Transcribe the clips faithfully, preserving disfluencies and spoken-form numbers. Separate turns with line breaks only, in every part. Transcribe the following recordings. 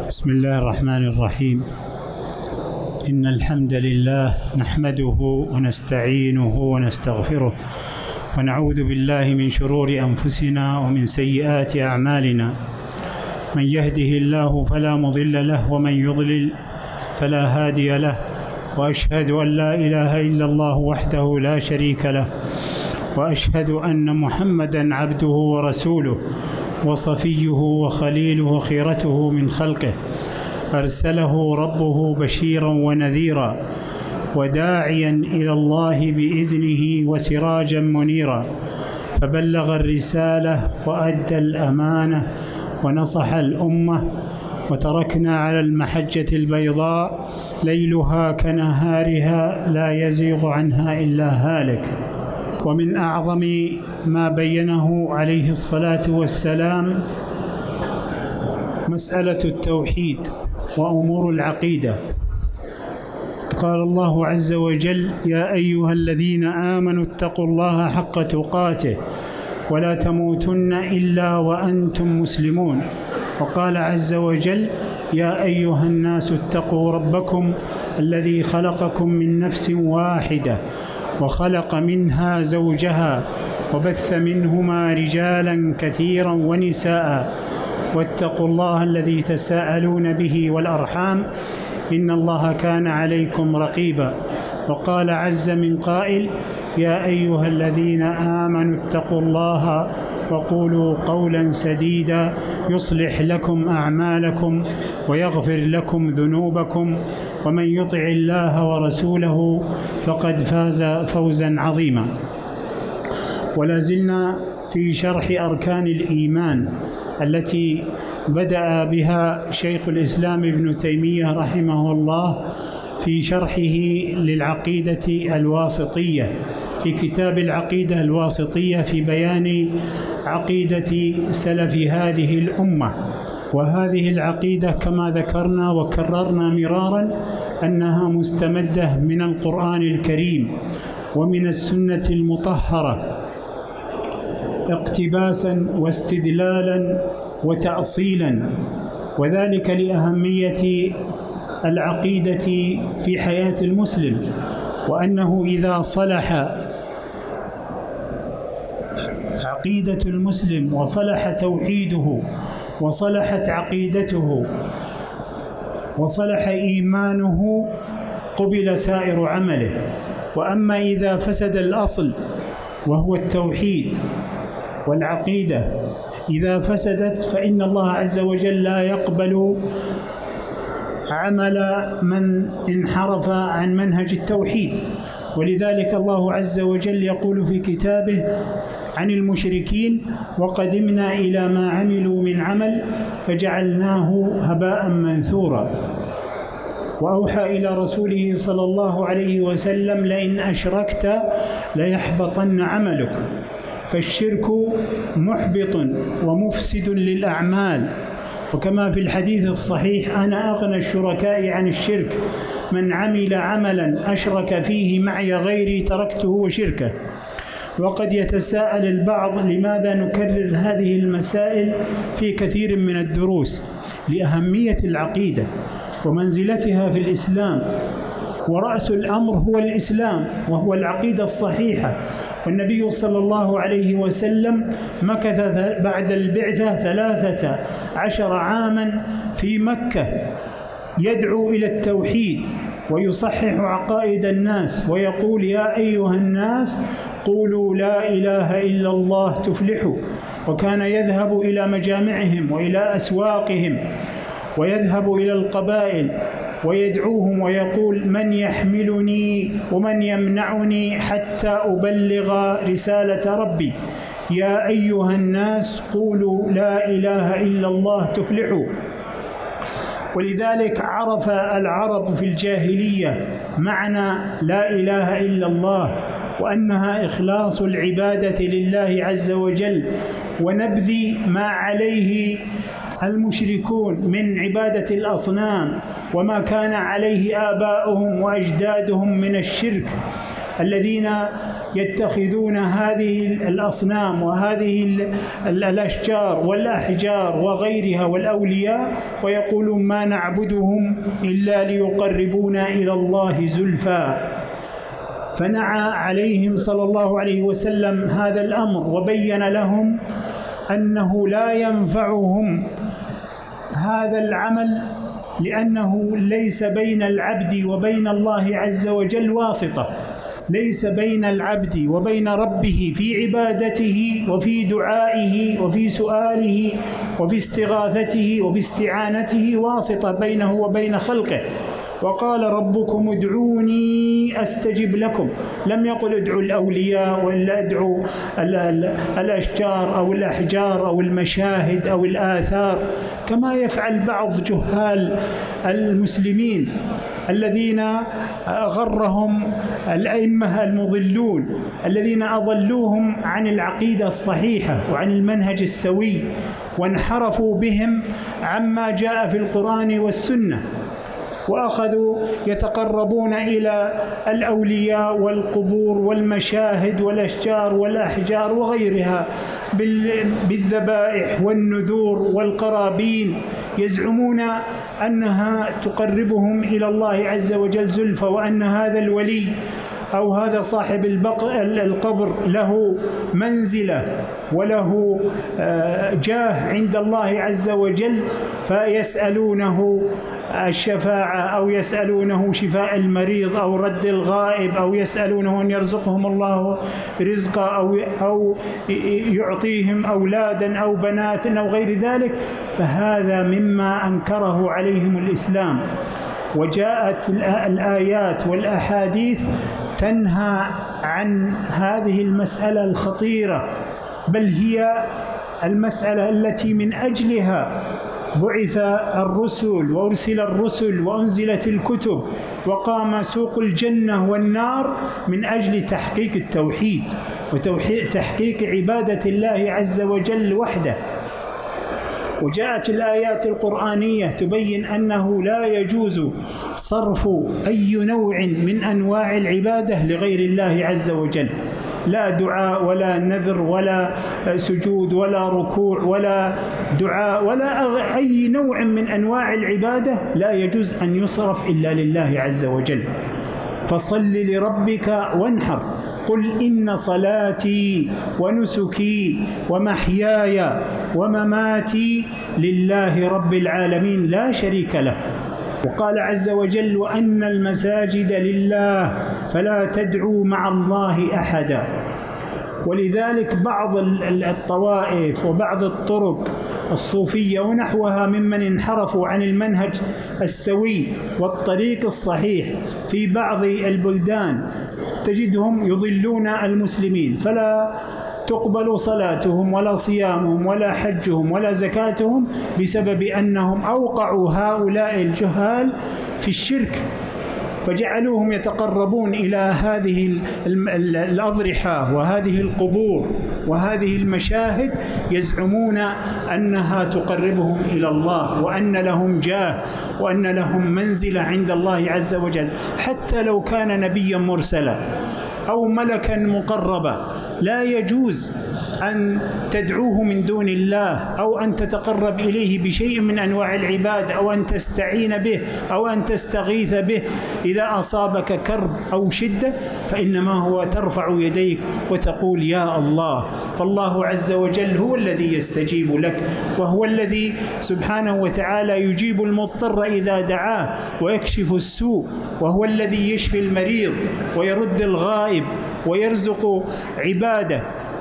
بسم الله الرحمن الرحيم. إن الحمد لله نحمده ونستعينه ونستغفره ونعوذ بالله من شرور أنفسنا ومن سيئات أعمالنا. من يهده الله فلا مضل له ومن يضلل فلا هادي له، وأشهد أن لا إله إلا الله وحده لا شريك له، وأشهد أن محمدًا عبده ورسوله وصفيه وخليله وخيرته من خلقه، أرسله ربه بشيرا ونذيرا وداعيا إلى الله بإذنه وسراجا منيرا، فبلغ الرسالة وأدى الأمانة ونصح الأمة، وتركنا على المحجة البيضاء ليلها كنهارها لا يزيغ عنها إلا هالك. ومن أعظم ما بينه عليه الصلاة والسلام مسألة التوحيد وأمور العقيدة. قال الله عز وجل: يا أيها الذين آمنوا اتقوا الله حق تقاته ولا تموتن إلا وأنتم مسلمون. وقال عز وجل: يا أيها الناس اتقوا ربكم الذي خلقكم من نفس واحدة وخلق منها زوجها وبث منهما رجالا كثيرا ونساء واتقوا الله الذي تساءلون به والأرحام إن الله كان عليكم رقيبا. وقال عز من قائل: يا أيها الذين آمنوا اتقوا الله وقولوا قولا سديدا يصلح لكم أعمالكم ويغفر لكم ذنوبكم ومن يطع الله ورسوله فقد فاز فوزا عظيما. ولا زلنا في شرح أركان الإيمان التي بدأ بها شيخ الإسلام ابن تيمية رحمه الله في شرحه للعقيدة الواسطية في كتاب العقيدة الواسطية في بيان عقيدة سلف هذه الأمة. وهذه العقيدة كما ذكرنا وكررنا مرارا أنها مستمدة من القرآن الكريم ومن السنة المطهرة اقتباسا واستدلالا وتأصيلا، وذلك لأهمية العقيدة في حياة المسلم، وأنه إذا صلح عقيدة المسلم وصلح توحيده وصلحت عقيدته وصلح إيمانه قبل سائر عمله. وأما إذا فسد الأصل وهو التوحيد والعقيدة، إذا فسدت فإن الله عز وجل لا يقبل عمل من انحرف عن منهج التوحيد. ولذلك الله عز وجل يقول في كتابه عن المشركين: وقدمنا إلى ما عملوا من عمل فجعلناه هباء منثورا. وأوحى إلى رسوله صلى الله عليه وسلم: لئن أشركت ليحبطن عملك. فالشرك محبط ومفسد للأعمال، وكما في الحديث الصحيح: أنا أغنى الشركاء عن الشرك، من عمل عملا أشرك فيه معي غيري تركته وشركه. وقد يتساءل البعض: لماذا نكرر هذه المسائل في كثير من الدروس؟ لأهمية العقيدة ومنزلتها في الإسلام، ورأس الأمر هو الإسلام وهو العقيدة الصحيحة. والنبي صلى الله عليه وسلم مكث بعد البعثة ثلاثة عشر عاما في مكة يدعو إلى التوحيد ويصحح عقائد الناس ويقول: يا أيها الناس قولوا لا إله إلا الله تفلحوا. وكان يذهب إلى مجامعهم وإلى أسواقهم ويذهب إلى القبائل ويدعوهم ويقول: من يحملني ومن يمنعني حتى أبلغ رسالة ربي؟ يا أيها الناس قولوا لا إله إلا الله تفلحوا. ولذلك عرف العرب في الجاهلية معنى لا إله إلا الله، وأنها إخلاص العبادة لله عز وجل ونبذ ما عليه المشركون من عبادة الأصنام وما كان عليه آباؤهم وأجدادهم من الشرك الذين يتخذون هذه الأصنام وهذه الأشجار والأحجار وغيرها والأولياء ويقولون ما نعبدهم إلا ليقربونا إلى الله زلفى. فنعى عليهم صلى الله عليه وسلم هذا الأمر وبين لهم أنه لا ينفعهم هذا العمل، لأنه ليس بين العبد وبين الله عز وجل واسطة، ليس بين العبد وبين ربه في عبادته وفي دعائه وفي سؤاله وفي استغاثته وفي استعانته واسطة بينه وبين خلقه. وقال ربكم ادعوني أستجب لكم، لم يقل ادعوا الأولياء ولا ادعوا الأشجار أو الأحجار أو المشاهد أو الآثار كما يفعل بعض جهال المسلمين الذين غرهم الأئمة المضلون الذين أضلوهم عن العقيدة الصحيحة وعن المنهج السوي وانحرفوا بهم عما جاء في القرآن والسنة، وأخذوا يتقربون إلى الأولياء والقبور والمشاهد والأشجار والأحجار وغيرها بالذبائح والنذور والقرابين، يزعمون أنها تقربهم إلى الله عز وجل زلفى، وأن هذا الولي أو هذا صاحب القبر له منزلة وله جاه عند الله عز وجل، فيسألونه الشفاعة أو يسألونه شفاء المريض أو رد الغائب أو يسألونه أن يرزقهم الله رزقا أو أو يعطيهم أولادا أو بنات أو غير ذلك. فهذا مما أنكره عليهم الإسلام، وجاءت الآيات والأحاديث تنهى عن هذه المسألة الخطيرة، بل هي المسألة التي من أجلها بعث الرسل وأرسل الرسل وأنزلت الكتب وقام سوق الجنة والنار من أجل تحقيق التوحيد وتحقيق عبادة الله عز وجل وحده. وجاءت الآيات القرآنية تبين أنه لا يجوز صرف أي نوع من أنواع العبادة لغير الله عز وجل، لا دعاء ولا نذر ولا سجود ولا ركوع ولا دعاء ولا أي نوع من أنواع العبادة لا يجوز أن يصرف إلا لله عز وجل. فصل لربك وانحر، قل إن صلاتي ونسكي ومحياي ومماتي لله رب العالمين لا شريك له. وقال عز وجل وأن المساجد لله فلا تدعوا مع الله أحدا. ولذلك بعض الطوائف وبعض الطرق الصوفية ونحوها ممن انحرفوا عن المنهج السوي والطريق الصحيح في بعض البلدان تجدهم يضلون المسلمين، فلا تقبل صلاتهم ولا صيامهم ولا حجهم ولا زكاتهم بسبب أنهم أوقعوا هؤلاء الجهال في الشرك، فجعلوهم يتقربون إلى هذه الأضرحة وهذه القبور وهذه المشاهد يزعمون أنها تقربهم إلى الله وأن لهم جاه وأن لهم منزلة عند الله عز وجل، حتى لو كان نبيا مرسلا أو ملكا مقربا لا يجوز أن تدعوه من دون الله أو أن تتقرب إليه بشيء من أنواع العبادة أو أن تستعين به أو أن تستغيث به. إذا أصابك كرب أو شدة فإنما هو ترفع يديك وتقول يا الله، فالله عز وجل هو الذي يستجيب لك، وهو الذي سبحانه وتعالى يجيب المضطر إذا دعاه ويكشف السوء، وهو الذي يشفي المريض ويرد الغائب ويرزق عباده.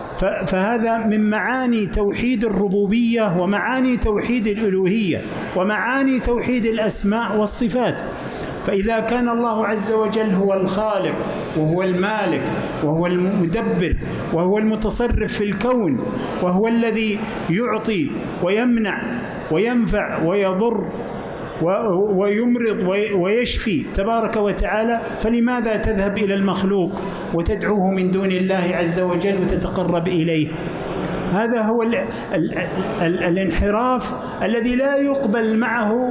فهذا من معاني توحيد الربوبية ومعاني توحيد الألوهية ومعاني توحيد الأسماء والصفات. فإذا كان الله عز وجل هو الخالق وهو المالك وهو المدبر وهو المتصرف في الكون وهو الذي يعطي ويمنع وينفع ويضر ويمرض ويشفي تبارك وتعالى، فلماذا تذهب إلى المخلوق وتدعوه من دون الله عز وجل وتتقرب إليه؟ هذا هو ال ال ال الانحراف الذي لا يقبل معه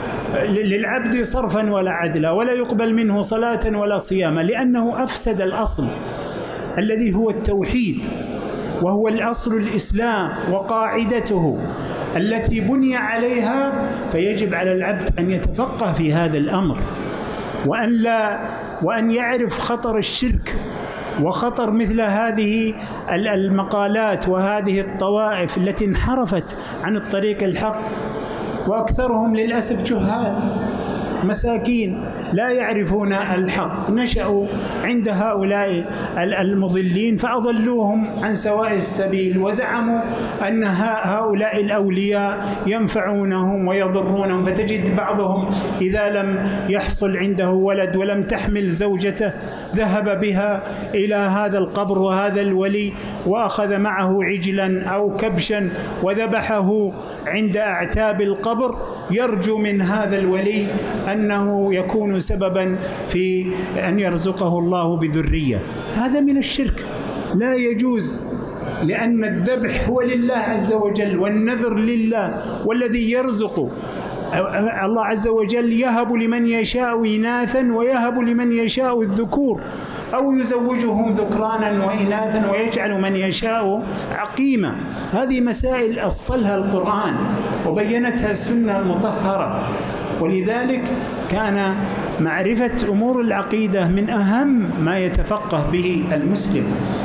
للعبد صرفا ولا عدلا، ولا يقبل منه صلاة ولا صياما، لأنه أفسد الأصل. الذي هو التوحيد، وهو الأصل الإسلام وقاعدته التي بني عليها، فيجب على العبد أن يتفقه في هذا الأمر، وأن لا وأن يعرف خطر الشرك وخطر مثل هذه المقالات وهذه الطوائف التي انحرفت عن الطريق الحق، وأكثرهم للأسف جهال مساكين لا يعرفون الحق، نشأوا عند هؤلاء المضلين فأضلوهم عن سواء السبيل، وزعموا أن هؤلاء الأولياء ينفعونهم ويضرونهم، فتجد بعضهم إذا لم يحصل عنده ولد ولم تحمل زوجته ذهب بها إلى هذا القبر وهذا الولي وأخذ معه عجلا أو كبشا وذبحه عند أعتاب القبر، يرجو من هذا الولي أنه يكون سببا في أن يرزقه الله بذرية. هذا من الشرك، لا يجوز، لأن الذبح هو لله عز وجل والنذر لله، والذي يرزق الله عز وجل يهب لمن يشاء إناثا ويهب لمن يشاء الذكور، أو يزوجهم ذكرانا وإناثا ويجعل من يشاء عقيما. هذه مسائل أصلها القرآن وبينتها السنة المطهرة، ولذلك كان معرفة أمور العقيدة من أهم ما يتفقه به المسلم،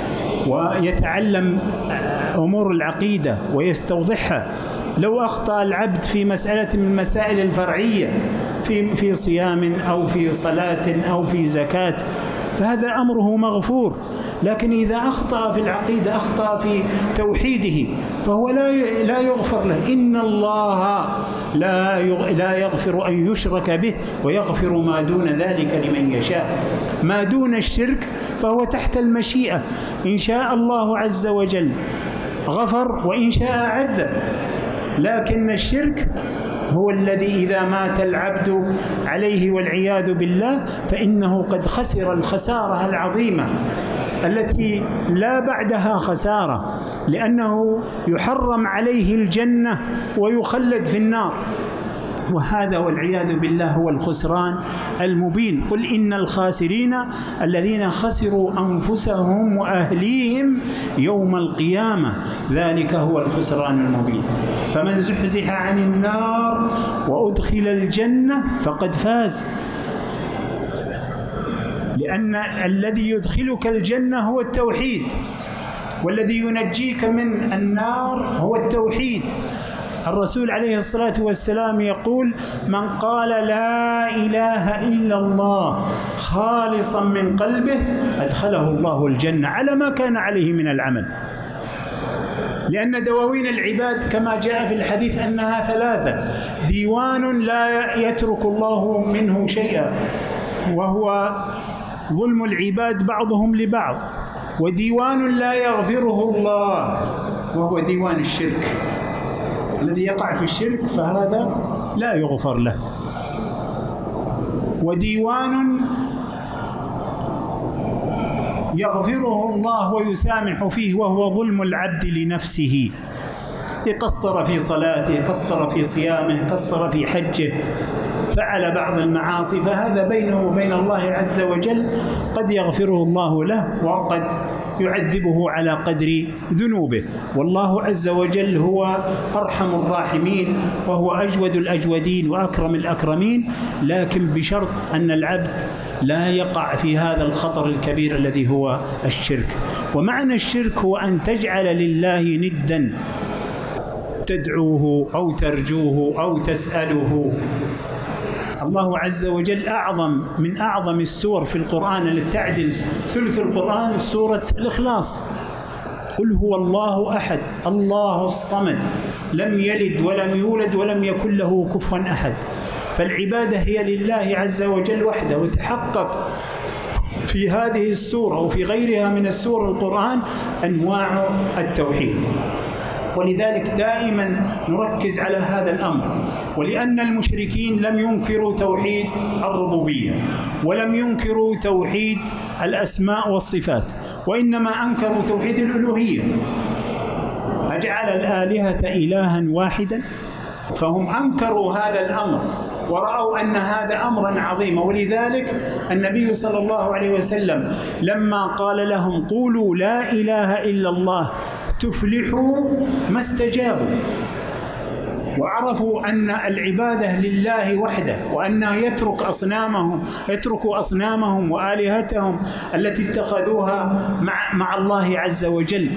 ويتعلم أمور العقيدة ويستوضحها. لو أخطأ العبد في مسألة من المسائل الفرعية في في صيام أو في صلاة أو في زكاة فهذا أمره مغفور، لكن إذا أخطأ في العقيدة، أخطأ في توحيده، فهو لا لا يغفر له. إن الله لا لا يغفر أن يشرك به ويغفر ما دون ذلك لمن يشاء. ما دون الشرك فهو تحت المشيئة، إن شاء الله عز وجل غفر وإن شاء عذب، لكن الشرك هو الذي إذا مات العبد عليه والعياذ بالله فإنه قد خسر الخسارة العظيمة التي لا بعدها خسارة، لأنه يحرم عليه الجنة ويخلد في النار، وهذا والعياذ بالله هو الخسران المبين. قل إن الخاسرين الذين خسروا أنفسهم وأهليهم يوم القيامة ذلك هو الخسران المبين. فمن زحزح عن النار وأدخل الجنة فقد فاز، لأن الذي يدخلك الجنة هو التوحيد، والذي ينجيك من النار هو التوحيد. الرسول عليه الصلاة والسلام يقول: من قال لا إله إلا الله خالصا من قلبه أدخله الله الجنة على ما كان عليه من العمل. لأن دواوين العباد كما جاء في الحديث أنها ثلاثة: ديوان لا يترك الله منه شيئا وهو ظلم العباد بعضهم لبعض، وديوان لا يغفره الله وهو ديوان الشرك. الذي يقع في الشرك فهذا لا يغفر له. وديوان يغفره الله ويسامح فيه وهو ظلم العبد لنفسه، قصر في صلاته، قصر في صيامه، قصر في حجه، فعل بعض المعاصي، فهذا بينه وبين الله عز وجل قد يغفره الله له وقد يعذبه على قدر ذنوبه. والله عز وجل هو أرحم الراحمين وهو أجود الأجودين وأكرم الأكرمين، لكن بشرط أن العبد لا يقع في هذا الخطر الكبير الذي هو الشرك. ومعنى الشرك هو أن تجعل لله ندا تدعوه أو ترجوه أو تسأله. الله عز وجل أعظم من أعظم السور في القرآن التي تعدل ثلث القرآن سورة الإخلاص: قل هو الله أحد الله الصمد لم يلد ولم يولد ولم يكن له كفوا أحد. فالعبادة هي لله عز وجل وحده، وتحقق في هذه السورة وفي غيرها من السور القرآن أنواع التوحيد. ولذلك دائما نركز على هذا الأمر، ولأن المشركين لم ينكروا توحيد الربوبية ولم ينكروا توحيد الأسماء والصفات، وإنما أنكروا توحيد الألوهية. أجعل الآلهة إلها واحدا؟ فهم أنكروا هذا الأمر ورأوا أن هذا أمرا عظيما. ولذلك النبي صلى الله عليه وسلم لما قال لهم قولوا لا إله إلا الله تفلحوا ما استجابوا، وعرفوا أن العبادة لله وحده، وأنه يترك أصنامهم يتركوا أصنامهم وآلهتهم التي اتخذوها مع, مع الله عز وجل.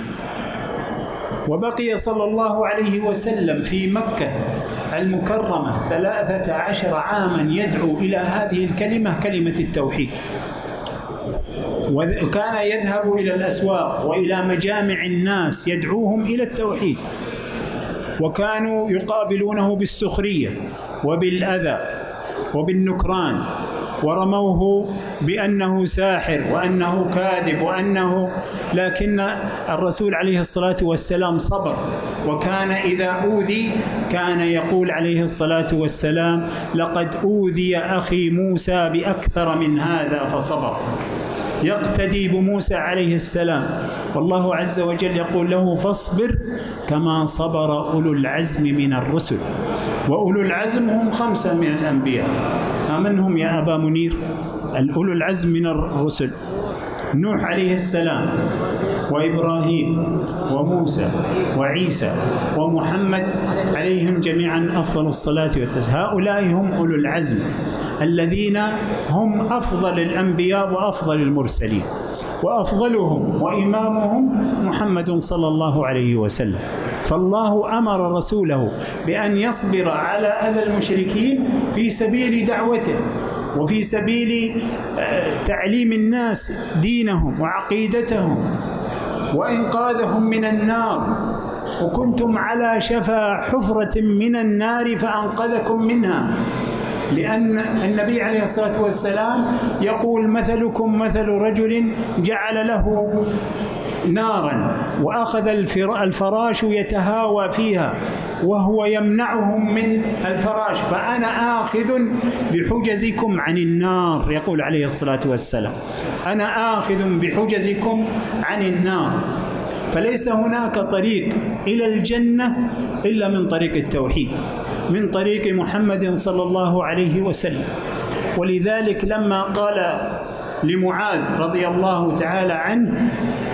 وبقي صلى الله عليه وسلم في مكة المكرمة ثلاثة عشر عاما يدعو إلى هذه الكلمة، كلمة التوحيد. وكان يذهب إلى الأسواق وإلى مجامع الناس يدعوهم إلى التوحيد، وكانوا يقابلونه بالسخرية وبالأذى وبالنكران، ورموه بأنه ساحر وأنه كاذب وأنه، لكن الرسول عليه الصلاة والسلام صبر، وكان إذا أوذي كان يقول عليه الصلاة والسلام لقد أوذي أخي موسى بأكثر من هذا فصبر، يقتدي بموسى عليه السلام. والله عز وجل يقول له فاصبر كما صبر أولو العزم من الرسل. وأولو العزم هم خمسة من الأنبياء. من هم يا أبا منير؟ أولو العزم من الرسل: نوح عليه السلام، وإبراهيم، وموسى، وعيسى، ومحمد عليهم جميعا أفضل الصلاة والتسليم. هؤلاء هم أولو العزم الذين هم أفضل الأنبياء وأفضل المرسلين، وأفضلهم وإمامهم محمد صلى الله عليه وسلم. فالله أمر رسوله بأن يصبر على أذى المشركين في سبيل دعوته، وفي سبيل تعليم الناس دينهم وعقيدتهم وإنقاذهم من النار. وكنتم على شفا حفرة من النار فأنقذكم منها، لأن النبي عليه الصلاة والسلام يقول مثلكم مثل رجل جعل له نارا وأخذ الفراش يتهاوى فيها وهو يمنعهم من الفراش، فأنا آخذ بحجزكم عن النار، يقول عليه الصلاة والسلام أنا آخذ بحجزكم عن النار. فليس هناك طريق إلى الجنة إلا من طريق التوحيد، من طريق محمد صلى الله عليه وسلم. ولذلك لما قال لمعاذ رضي الله تعالى عنه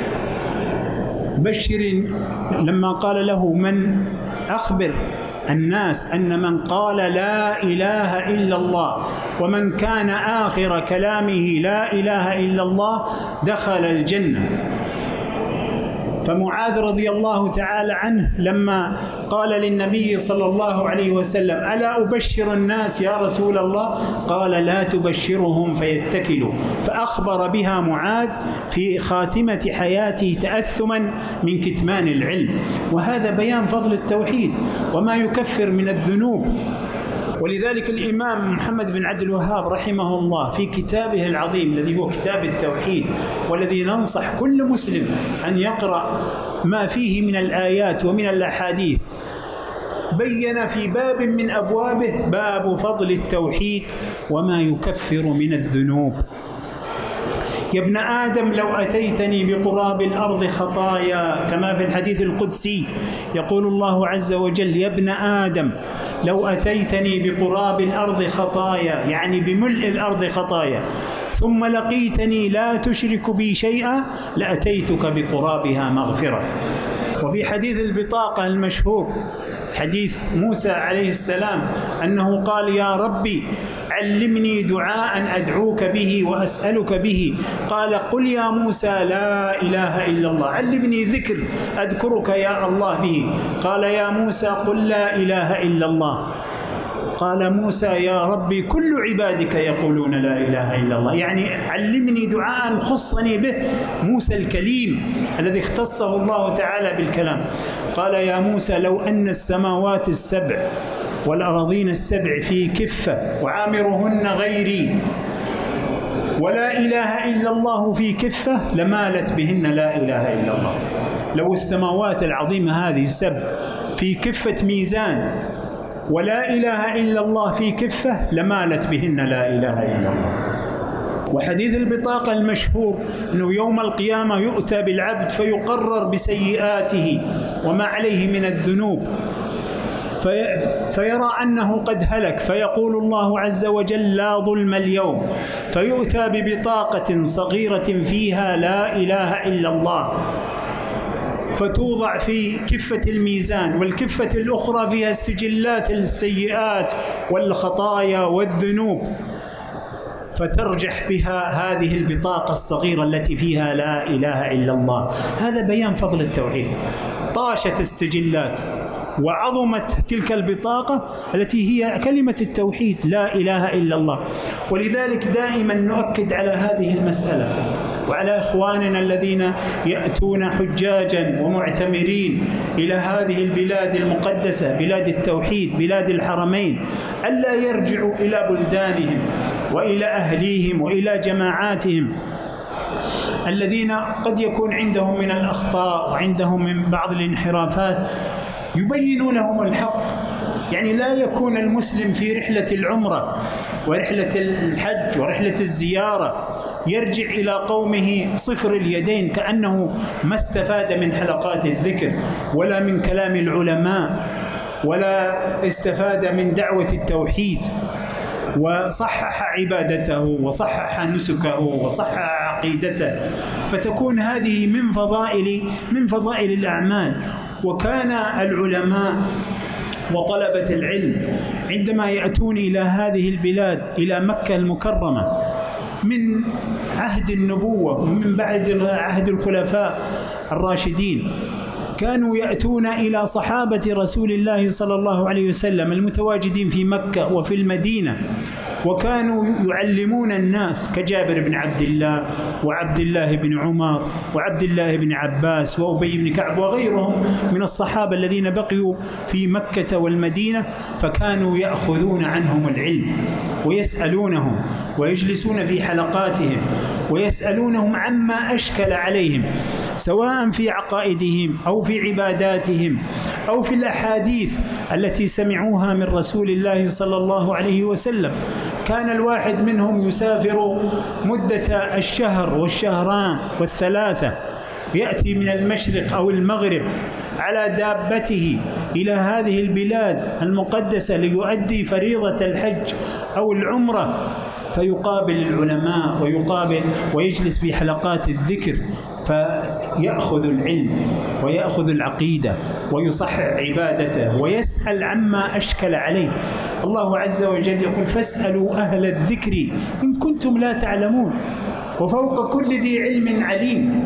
بشر، لما قال له من أخبر الناس أن من قال لا إله إلا الله ومن كان آخر كلامه لا إله إلا الله دخل الجنة. فمعاذ رضي الله تعالى عنه لما قال للنبي صلى الله عليه وسلم ألا أبشر الناس يا رسول الله؟ قال لا تبشرهم فيتكلوا، فأخبر بها معاذ في خاتمة حياته تأثما من كتمان العلم. وهذا بيان فضل التوحيد وما يكفر من الذنوب. ولذلك الإمام محمد بن عبد الوهاب رحمه الله في كتابه العظيم الذي هو كتاب التوحيد، والذي ننصح كل مسلم أن يقرأ ما فيه من الآيات ومن الأحاديث، بين في باب من أبوابه باب فضل التوحيد وما يكفر من الذنوب. يا ابن آدم لو أتيتني بقراب الأرض خطايا، كما في الحديث القدسي يقول الله عز وجل يا ابن آدم لو أتيتني بقراب الأرض خطايا، يعني بملء الأرض خطايا، ثم لقيتني لا تشرك بي شيئا لأتيتك بقرابها مغفرة. وفي حديث البطاقة المشهور حديث موسى عليه السلام أنه قال يا ربي علمني دعاء أدعوك به وأسألك به، قال قل يا موسى لا إله إلا الله، علمني ذكر أذكرك يا الله به، قال يا موسى قل لا إله إلا الله، قال موسى يا ربي كل عبادك يقولون لا إله إلا الله، يعني علمني دعاء خصني به موسى الكليم الذي اختصه الله تعالى بالكلام. قال يا موسى لو أن السماوات السبع والأراضين السبع في كفة وعامرهن غيري ولا إله إلا الله في كفة لمالت بهن لا إله إلا الله. لو السماوات العظيمة هذه السبع في كفة ميزان ولا إله إلا الله في كفة لمالت بهن لا إله إلا الله. وحديث البطاقة المشهور أنه يوم القيامة يؤتى بالعبد فيقرر بسيئاته وما عليه من الذنوب، في فيرى أنه قد هلك، فيقول الله عز وجل: لا ظلم اليوم، فيؤتى ببطاقة صغيرة فيها لا إله إلا الله، فتوضع في كفة الميزان، والكفة الأخرى فيها السجلات السيئات والخطايا والذنوب، فترجح بها هذه البطاقة الصغيرة التي فيها لا إله إلا الله. هذا بيان فضل التوحيد. طاشت السجلات وعظمت تلك البطاقة التي هي كلمة التوحيد لا إله إلا الله. ولذلك دائما نؤكد على هذه المسألة، وعلى إخواننا الذين يأتون حجاجا ومعتمرين إلى هذه البلاد المقدسة، بلاد التوحيد، بلاد الحرمين، ألا يرجعوا إلى بلدانهم وإلى أهليهم وإلى جماعاتهم الذين قد يكون عندهم من الأخطاء وعندهم من بعض الانحرافات، يبينون لهم الحق. يعني لا يكون المسلم في رحلة العمرة ورحلة الحج ورحلة الزيارة يرجع إلى قومه صفر اليدين، كأنه ما استفاد من حلقات الذكر ولا من كلام العلماء ولا استفاد من دعوة التوحيد، وصحح عبادته وصحح نسكه وصحح عقيدته، فتكون هذه من فضائل من فضائل الأعمال. وكان العلماء وطلبة العلم عندما يأتون إلى هذه البلاد، إلى مكة المكرمة، من عهد النبوة ومن بعد عهد الخلفاء الراشدين، كانوا يأتون إلى صحابة رسول الله صلى الله عليه وسلم المتواجدين في مكة وفي المدينة، وكانوا يعلمون الناس كجابر بن عبد الله وعبد الله بن عمر وعبد الله بن عباس وأبي بن كعب وغيرهم من الصحابة الذين بقيوا في مكة والمدينة، فكانوا يأخذون عنهم العلم ويسألونهم ويجلسون في حلقاتهم ويسألونهم عما أشكل عليهم، سواء في عقائدهم أو في عباداتهم أو في الأحاديث التي سمعوها من رسول الله صلى الله عليه وسلم. كان الواحد منهم يسافر مدة الشهر والشهران والثلاثة، يأتي من المشرق أو المغرب على دابته إلى هذه البلاد المقدسة ليؤدي فريضة الحج أو العمرة، فيقابل العلماء ويقابل ويجلس في حلقات الذكر، فيأخذ العلم ويأخذ العقيدة ويصحح عبادته ويسأل عما أشكل عليه. الله عز وجل يقول: فاسألوا أهل الذكر إن كنتم لا تعلمون، وفوق كل ذي علم عليم.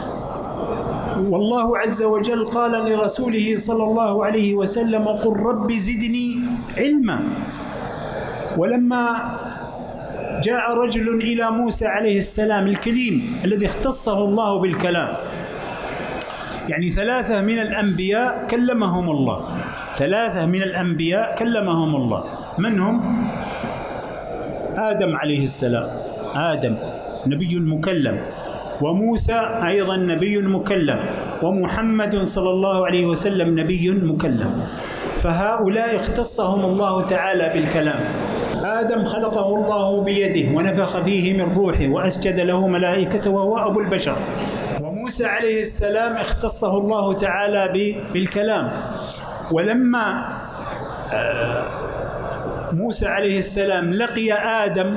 والله عز وجل قال لرسوله صلى الله عليه وسلم: قل رب زدني علما. ولما جاء رجل إلى موسى عليه السلام الكليم الذي اختصه الله بالكلام، يعني ثلاثة من الأنبياء كلمهم الله، ثلاثة من الأنبياء كلمهم الله. من هم؟ آدم عليه السلام، آدم نبي مكلم، وموسى أيضا نبي مكلم، ومحمد صلى الله عليه وسلم نبي مكلم. فهؤلاء اختصهم الله تعالى بالكلام. آدم خلقه الله بيده ونفخ فيه من روحه وأسجد له ملائكته وهو أبو البشر. وموسى عليه السلام اختصه الله تعالى بالكلام. ولما موسى عليه السلام لقي آدم،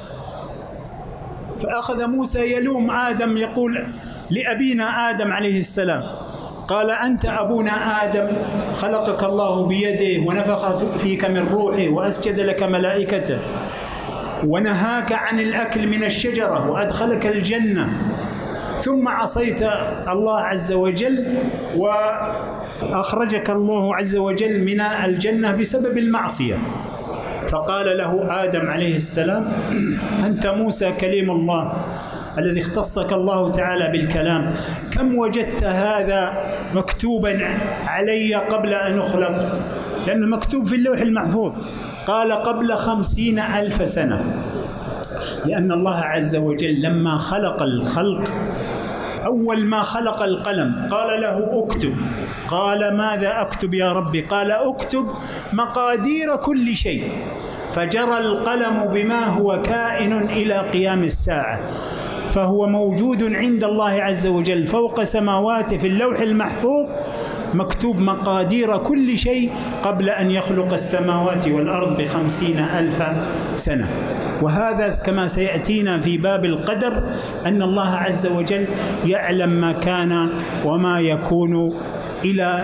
فأخذ موسى يلوم آدم، يقول لأبينا آدم عليه السلام، قال: أنت أبونا آدم، خلقك الله بيده ونفخ فيك من روحه وأسجد لك ملائكته ونهاك عن الأكل من الشجرة وأدخلك الجنة، ثم عصيت الله عز وجل وأخرجك الله عز وجل من الجنة بسبب المعصية. فقال له آدم عليه السلام: أنت موسى كليم الله الذي اختصك الله تعالى بالكلام، كم وجدت هذا مكتوبا علي قبل أن أخلق؟ لأنه مكتوب في اللوح المحفوظ. قال: قبل خمسين ألف سنة. لأن الله عز وجل لما خلق الخلق، أول ما خلق القلم قال له: اكتب. قال: ماذا أكتب يا ربي؟ قال: اكتب مقادير كل شيء. فجرى القلم بما هو كائن إلى قيام الساعة، فهو موجود عند الله عز وجل فوق سماواته في اللوح المحفوظ، مكتوب مقادير كل شيء قبل أن يخلق السماوات والأرض بخمسين ألف سنة. وهذا كما سيأتينا في باب القدر أن الله عز وجل يعلم ما كان وما يكون إلى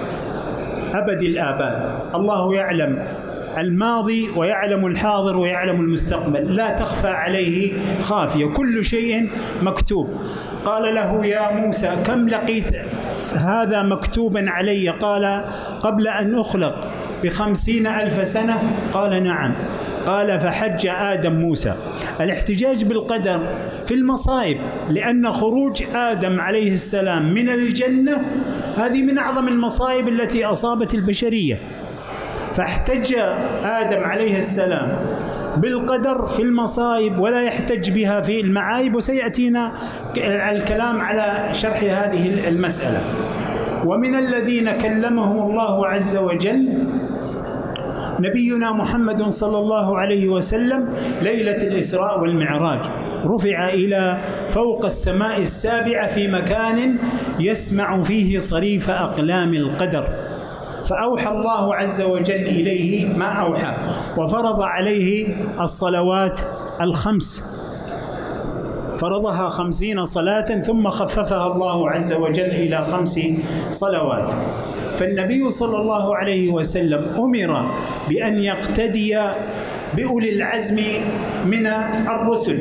أبد الآباد. الله يعلم الماضي ويعلم الحاضر ويعلم المستقبل، لا تخفى عليه خافية، كل شيء مكتوب. قال له يا موسى كم لقيت هذا مكتوبا علي؟ قال قبل أن أخلق بخمسين ألف سنة. قال نعم. قال فحج آدم موسى. الاحتجاج بالقدر في المصائب، لأن خروج آدم عليه السلام من الجنة هذه من أعظم المصائب التي أصابت البشرية، فاحتج آدم عليه السلام بالقدر في المصائب ولا يحتج بها في المعايب، وسيأتينا الكلام على شرح هذه المسألة. ومن الذين كلمهم الله عز وجل نبينا محمد صلى الله عليه وسلم ليلة الإسراء والمعراج، رفع إلى فوق السماء السابعة في مكان يسمع فيه صريف أقلام القدر، فأوحى الله عز وجل إليه ما أوحى، وفرض عليه الصلوات الخمس، فرضها خمسين صلاة ثم خففها الله عز وجل إلى خمس صلوات. فالنبي صلى الله عليه وسلم أمر بأن يقتدي بأولي العزم من الرسل،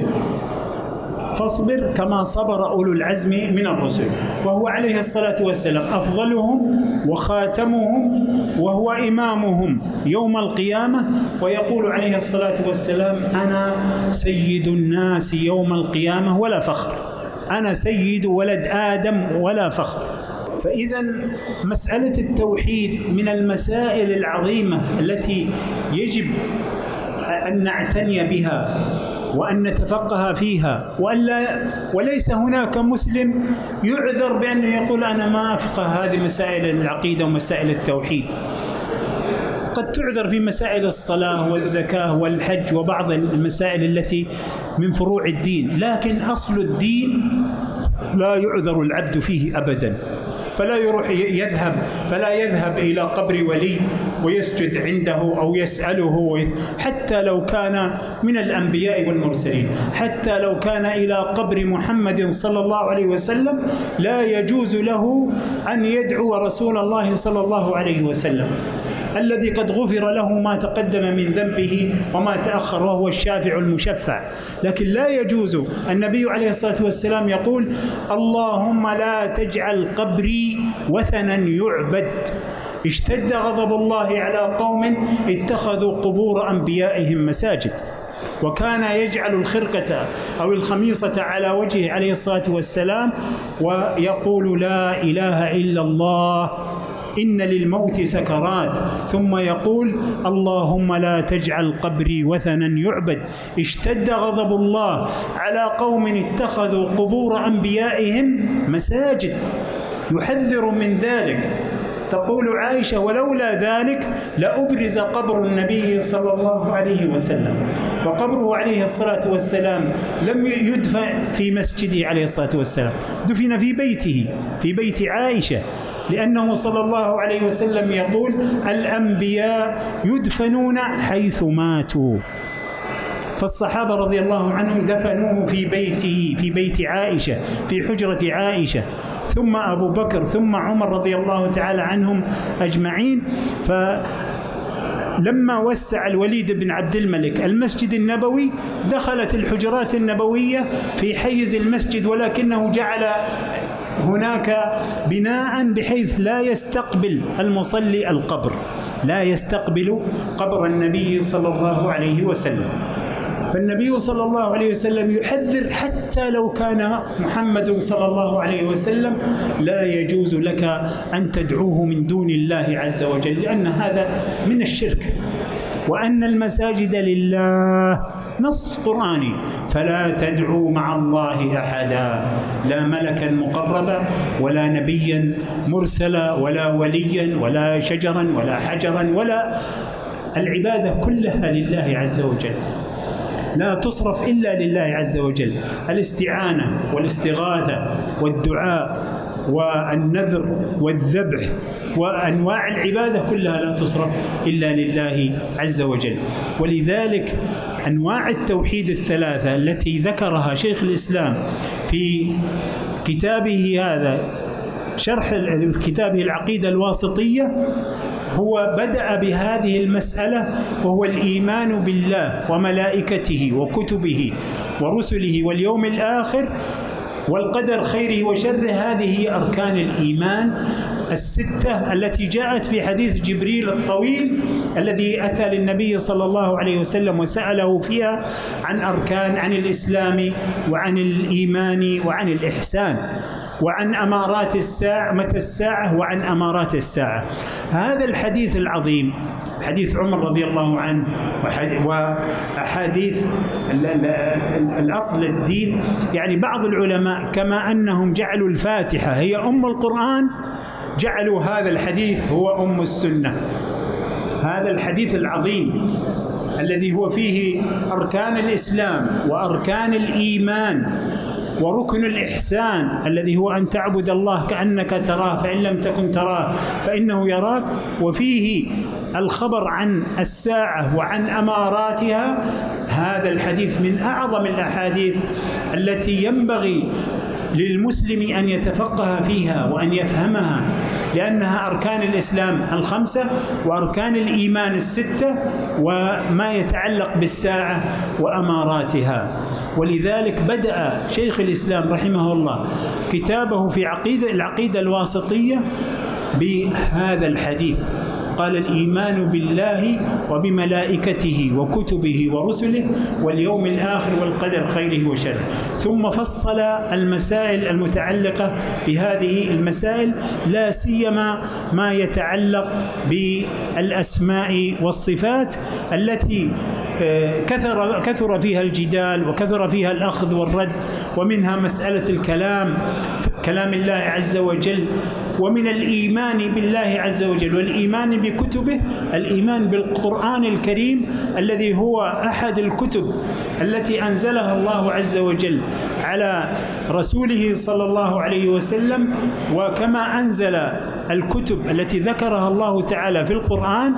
فاصبر كما صبر أولو العزم من الرسل، وهو عليه الصلاة والسلام أفضلهم وخاتمهم وهو إمامهم يوم القيامة، ويقول عليه الصلاة والسلام أنا سيد الناس يوم القيامة ولا فخر، أنا سيد ولد آدم ولا فخر. فإذا مسألة التوحيد من المسائل العظيمة التي يجب أن نعتني بها وأن نتفقه فيها، وألا وليس هناك مسلم يعذر بأنه يقول أنا ما أفقه هذه مسائل العقيدة ومسائل التوحيد. قد تعذر في مسائل الصلاة والزكاة والحج وبعض المسائل التي من فروع الدين، لكن أصل الدين لا يعذر العبد فيه أبدا. فلا يروح يذهب فلا يذهب إلى قبر ولي ويسجد عنده أو يسأله، حتى لو كان من الأنبياء والمرسلين، حتى لو كان إلى قبر محمد صلى الله عليه وسلم لا يجوز له أن يدعو رسول الله صلى الله عليه وسلم الذي قد غفر له ما تقدم من ذنبه وما تأخر، وهو الشافع المشفع. لكن لا يجوز، النبي عليه الصلاة والسلام يقول اللهم لا تجعل قبري وثنا يعبد. اشتد غضب الله على قوم اتخذوا قبور أنبيائهم مساجد، وكان يجعل الخرقة أو الخميصة على وجهه عليه الصلاة والسلام ويقول لا إله إلا الله إن للموت سكرات، ثم يقول اللهم لا تجعل قبري وثنا يعبد. اشتد غضب الله على قوم اتخذوا قبور أنبيائهم مساجد، يحذر من ذلك. تقول عائشة ولولا ذلك لأبرز قبر النبي صلى الله عليه وسلم، وقبره عليه الصلاة والسلام لم يدفن في مسجده عليه الصلاة والسلام، دفن في بيته في بيت عائشة، لأنه صلى الله عليه وسلم يقول الأنبياء يدفنون حيث ماتوا. فالصحابة رضي الله عنهم دفنوه في بيته في بيت عائشة في حجرة عائشة، ثم أبو بكر ثم عمر رضي الله تعالى عنهم أجمعين. فلما وسع الوليد بن عبد الملك المسجد النبوي دخلت الحجرات النبوية في حيز المسجد، ولكنه جعل هناك بناء بحيث لا يستقبل المصلي القبر، لا يستقبل قبر النبي صلى الله عليه وسلم. فالنبي صلى الله عليه وسلم يحذر حتى لو كان محمد صلى الله عليه وسلم لا يجوز لك أن تدعوه من دون الله عز وجل، لأن هذا من الشرك، وأن المساجد لله نص قرآني فلا تدعوا مع الله أحدا، لا ملكا مقربا ولا نبيا مرسلا ولا وليا ولا شجرا ولا حجرا، ولا العبادة كلها لله عز وجل، لا تصرف إلا لله عز وجل. الاستعانة والاستغاثة والدعاء والنذر والذبح وأنواع العبادة كلها لا تصرف إلا لله عز وجل. ولذلك أنواع التوحيد الثلاثة التي ذكرها شيخ الإسلام في كتابه هذا شرح كتابه العقيدة الواسطية، هو بدأ بهذه المسألة، وهو الإيمان بالله وملائكته وكتبه ورسله واليوم الآخر والقدر خيره وشره. هذه هي أركان الإيمان الستة التي جاءت في حديث جبريل الطويل الذي أتى للنبي صلى الله عليه وسلم وسأله فيها عن أركان، عن الإسلام وعن الإيمان وعن الإحسان وعن أمارات الساعة، متى الساعة، وعن أمارات الساعة. هذا الحديث العظيم حديث عمر رضي الله عنه وأحاديث الأصل الدين، يعني بعض العلماء كما أنهم جعلوا الفاتحة هي أم القرآن جعلوا هذا الحديث هو أم السنة. هذا الحديث العظيم الذي هو فيه أركان الإسلام وأركان الإيمان وركن الإحسان الذي هو أن تعبد الله كأنك تراه فإن لم تكن تراه فإنه يراك، وفيه الخبر عن الساعة وعن أماراتها. هذا الحديث من أعظم الأحاديث التي ينبغي للمسلم أن يتفقه فيها وأن يفهمها، لأنها أركان الإسلام الخمسة وأركان الإيمان الستة وما يتعلق بالساعة وأماراتها. ولذلك بدأ شيخ الإسلام رحمه الله كتابه في عقيدة العقيدة الواسطية بهذا الحديث، قال الإيمان بالله وبملائكته وكتبه ورسله واليوم الآخر والقدر خيره وشره، ثم فصل المسائل المتعلقة بهذه المسائل، لا سيما ما يتعلق بالأسماء والصفات التي كثر كثر فيها الجدال وكثر فيها الأخذ والرد، ومنها مسألة الكلام كلام الله عز وجل، ومن الإيمان بالله عز وجل والإيمان بكتبه الإيمان بالقرآن الكريم الذي هو أحد الكتب التي أنزلها الله عز وجل على رسوله صلى الله عليه وسلم. وكما أنزل الكتب التي ذكرها الله تعالى في القرآن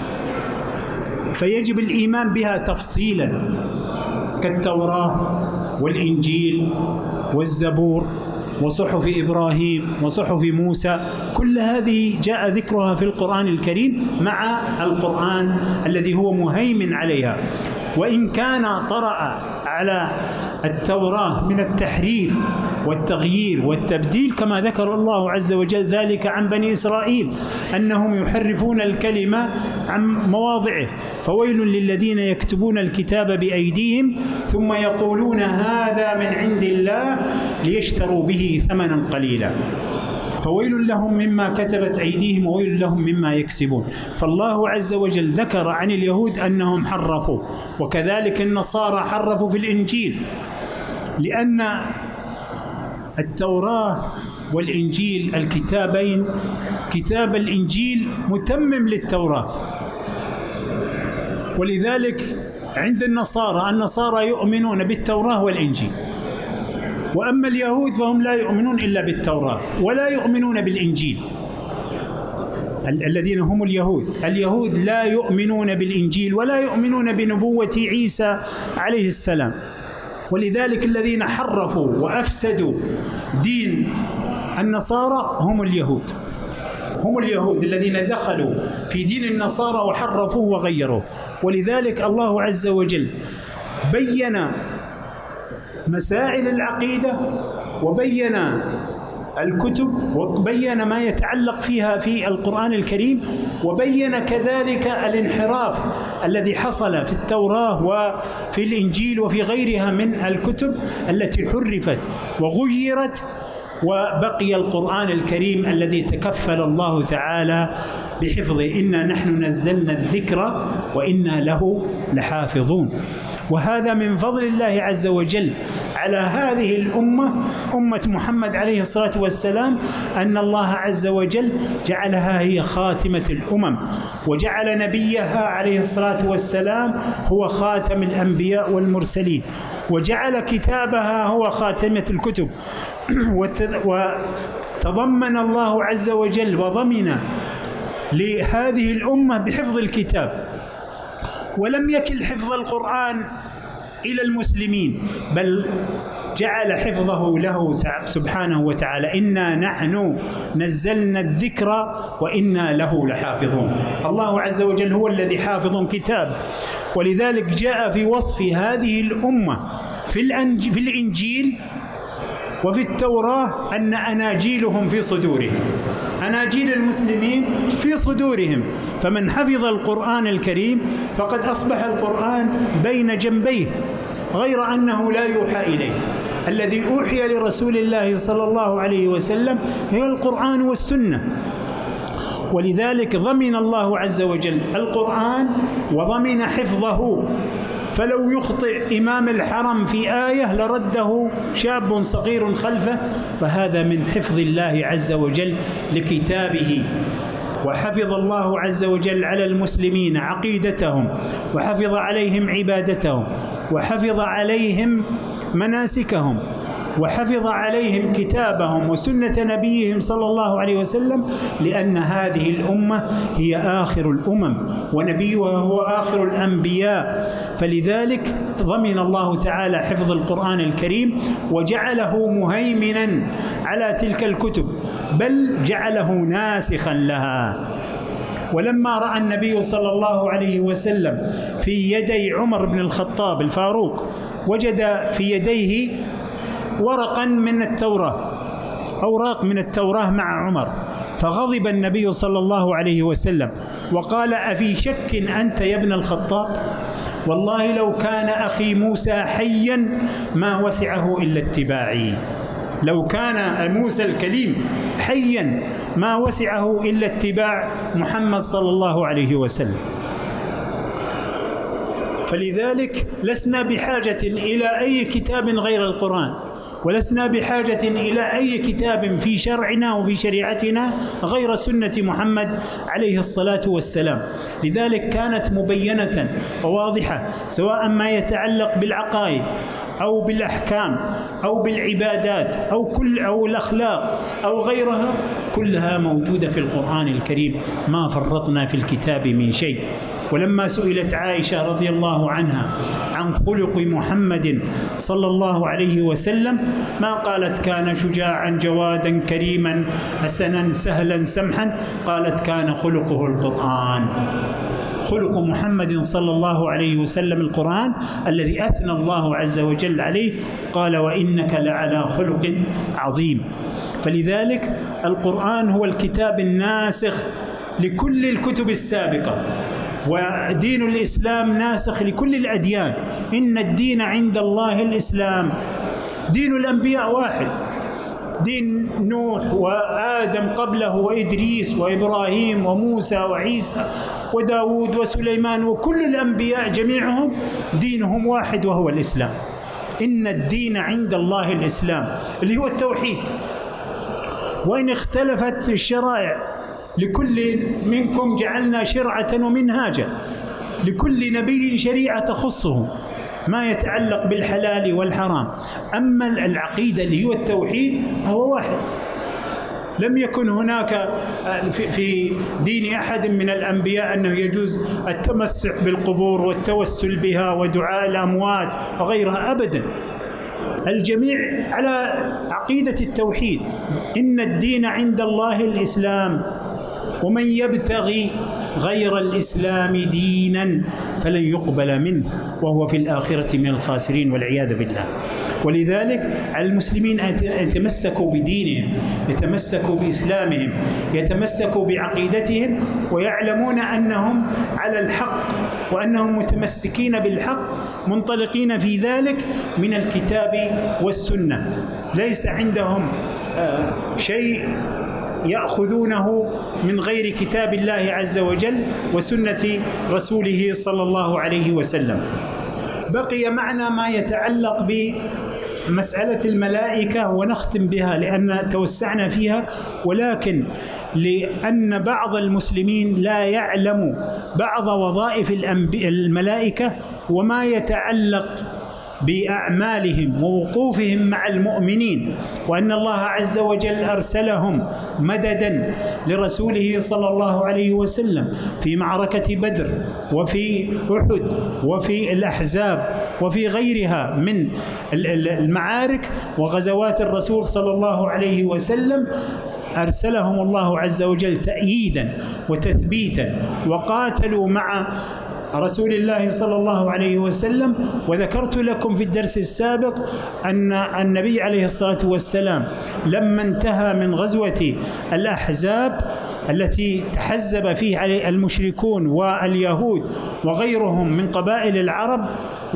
فيجب الإيمان بها تفصيلا، كالتوراة والإنجيل والزبور وصحف إبراهيم وصحف موسى، كل هذه جاء ذكرها في القرآن الكريم مع القرآن الذي هو مهيمن عليها. وإن كان طرأ على التوراة من التحريف والتغيير والتبديل كما ذكر الله عز وجل ذلك عن بني إسرائيل أنهم يحرفون الكلمة عن مواضعه، فويل للذين يكتبون الكتاب بأيديهم ثم يقولون هذا من عند الله ليشتروا به ثمنا قليلا، فويل لهم مما كتبت أيديهم وويل لهم مما يكسبون. فالله عز وجل ذكر عن اليهود أنهم حرفوا، وكذلك النصارى حرفوا في الإنجيل، لأن التوراة والإنجيل الكتابين، كتاب الإنجيل متمم للتوراة، ولذلك عند النصارى النصارى يؤمنون بالتوراة والإنجيل، وأما اليهود فهم لا يؤمنون إلا بالتوراة ولا يؤمنون بالإنجيل. الذين هم اليهود اليهود لا يؤمنون بالإنجيل ولا يؤمنون بنبوة عيسى عليه السلام. ولذلك الذين حرفوا وأفسدوا دين النصارى هم اليهود، هم اليهود الذين دخلوا في دين النصارى وحرفوه وغيروه. ولذلك الله عز وجل بين مسائل العقيدة وبين الكتب وبين ما يتعلق فيها في القرآن الكريم، وبين كذلك الانحراف الذي حصل في التوراة وفي الإنجيل وفي غيرها من الكتب التي حرفت وغيرت، وبقي القرآن الكريم الذي تكفل الله تعالى بحفظه، إنا نحن نزلنا الذكر وإنا له لحافظون. وهذا من فضل الله عز وجل على هذه الأمة أمة محمد عليه الصلاة والسلام، أن الله عز وجل جعلها هي خاتمة الأمم، وجعل نبيها عليه الصلاة والسلام هو خاتم الأنبياء والمرسلين، وجعل كتابها هو خاتمة الكتب. وتضمن الله عز وجل وضمن لهذه الأمة بحفظ الكتاب، ولم يكل حفظ القرآن إلى المسلمين، بل جعل حفظه له سبحانه وتعالى. إنا نحن نزلنا الذكر وإنا له لحافظون. الله عز وجل هو الذي حافظ كتاب، ولذلك جاء في وصف هذه الأمة في في الإنجيل وفي التوراة أن أناجيلهم في صدورهم، أناجيل المسلمين في صدورهم. فمن حفظ القرآن الكريم فقد أصبح القرآن بين جنبيه، غير أنه لا يوحى إليه. الذي أوحي لرسول الله صلى الله عليه وسلم هي القرآن والسنة، ولذلك ضمن الله عز وجل القرآن وضمن حفظه. فلو يخطئ إمام الحرم في آية لرده شاب صغير خلفه، فهذا من حفظ الله عز وجل لكتابه. وحفظ الله عز وجل على المسلمين عقيدتهم، وحفظ عليهم عبادتهم، وحفظ عليهم مناسكهم، وحفظ عليهم كتابهم وسنة نبيهم صلى الله عليه وسلم، لأن هذه الأمة هي آخر الأمم ونبيها هو آخر الأنبياء. فلذلك ضمن الله تعالى حفظ القرآن الكريم وجعله مهيمنا على تلك الكتب، بل جعله ناسخا لها. ولما رأى النبي صلى الله عليه وسلم في يدي عمر بن الخطاب الفاروق، وجد في يديه ورقا من التوراة، أوراق من التوراة مع عمر، فغضب النبي صلى الله عليه وسلم وقال: أفي شك أنت يا ابن الخطاب؟ والله لو كان أخي موسى حيا ما وسعه إلا اتباعي. لو كان موسى الكليم حيا ما وسعه إلا اتباع محمد صلى الله عليه وسلم. فلذلك لسنا بحاجة إلى أي كتاب غير القرآن، ولسنا بحاجة إلى أي كتاب في شرعنا وفي شريعتنا غير سنة محمد عليه الصلاة والسلام. لذلك كانت مبينة وواضحة، سواء ما يتعلق بالعقائد أو بالأحكام أو بالعبادات أو كل أو الأخلاق أو غيرها، كلها موجودة في القرآن الكريم، ما فرطنا في الكتاب من شيء. ولما سئلت عائشة رضي الله عنها عن خلق محمد صلى الله عليه وسلم ما قالت كان شجاعا جوادا كريما حسنا سهلا سمحا، قالت كان خلقه القرآن. خلق محمد صلى الله عليه وسلم القرآن الذي أثنى الله عز وجل عليه، قال: وإنك لعلى خلق عظيم. فلذلك القرآن هو الكتاب الناسخ لكل الكتب السابقة، ودين الإسلام ناسخ لكل الأديان. إن الدين عند الله الإسلام. دين الأنبياء واحد، دين نوح وآدم قبله وإدريس وإبراهيم وموسى وعيسى وداود وسليمان، وكل الأنبياء جميعهم دينهم واحد وهو الإسلام. إن الدين عند الله الإسلام اللي هو التوحيد. وإن اختلفت الشرائع لكل منكم جعلنا شرعة ومنهاجا، لكل نبي شريعة تخصه ما يتعلق بالحلال والحرام. أما العقيدة اللي هو التوحيد فهو واحد. لم يكن هناك في دين أحد من الأنبياء أنه يجوز التمسح بالقبور والتوسل بها ودعاء الأموات وغيرها أبدا. الجميع على عقيدة التوحيد. إن الدين عند الله الإسلام، ومن يبتغي غير الإسلام دينا فلن يقبل منه وهو في الآخرة من الخاسرين والعياذ بالله. ولذلك على المسلمين أن يتمسكوا بدينهم، يتمسكوا بإسلامهم، يتمسكوا بعقيدتهم، ويعلمون أنهم على الحق وأنهم متمسكين بالحق منطلقين في ذلك من الكتاب والسنة. ليس عندهم شيء يأخذونه من غير كتاب الله عز وجل وسنة رسوله صلى الله عليه وسلم، بقي معنا ما يتعلق بمسألة الملائكة ونختم بها لأن توسعنا فيها، ولكن لأن بعض المسلمين لا يعلم بعض وظائف الملائكة وما يتعلق بأعمالهم ووقوفهم مع المؤمنين، وأن الله عز وجل أرسلهم مددا لرسوله صلى الله عليه وسلم في معركة بدر وفي أحد وفي الأحزاب وفي غيرها من المعارك وغزوات الرسول صلى الله عليه وسلم. أرسلهم الله عز وجل تأييدا وتثبيتا، وقاتلوا مع رسول الله صلى الله عليه وسلم. وذكرت لكم في الدرس السابق أن النبي عليه الصلاة والسلام لما انتهى من غزوة الأحزاب التي تحزب فيه عليه المشركون واليهود وغيرهم من قبائل العرب،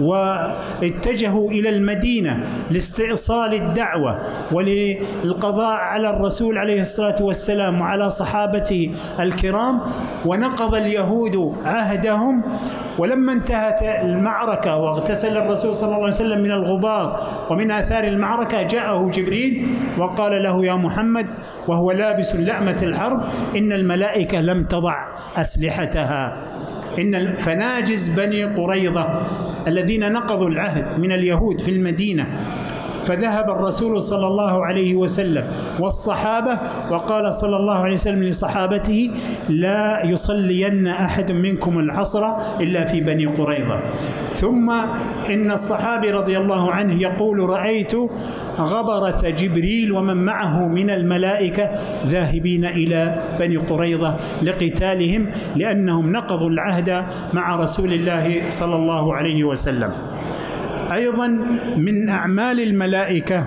واتجهوا إلى المدينة لاستئصال الدعوة وللقضاء على الرسول عليه الصلاة والسلام وعلى صحابته الكرام، ونقض اليهود عهدهم. ولما انتهت المعركة واغتسل الرسول صلى الله عليه وسلم من الغبار ومن آثار المعركة، جاءه جبريل وقال له: يا محمد، وهو لابس لأمة الحرب، إن الملائكة لم تضع أسلحتها، إن فناجز بني قريظة الذين نقضوا العهد من اليهود في المدينة. فذهب الرسول صلى الله عليه وسلم والصحابة وقال صلى الله عليه وسلم لصحابته: لا يصلين أحد منكم العصر إلا في بني قريظة. ثم إن الصحابي رضي الله عنه يقول: رأيت غبرة جبريل ومن معه من الملائكة ذاهبين إلى بني قريظة لقتالهم، لأنهم نقضوا العهد مع رسول الله صلى الله عليه وسلم. أيضا من أعمال الملائكة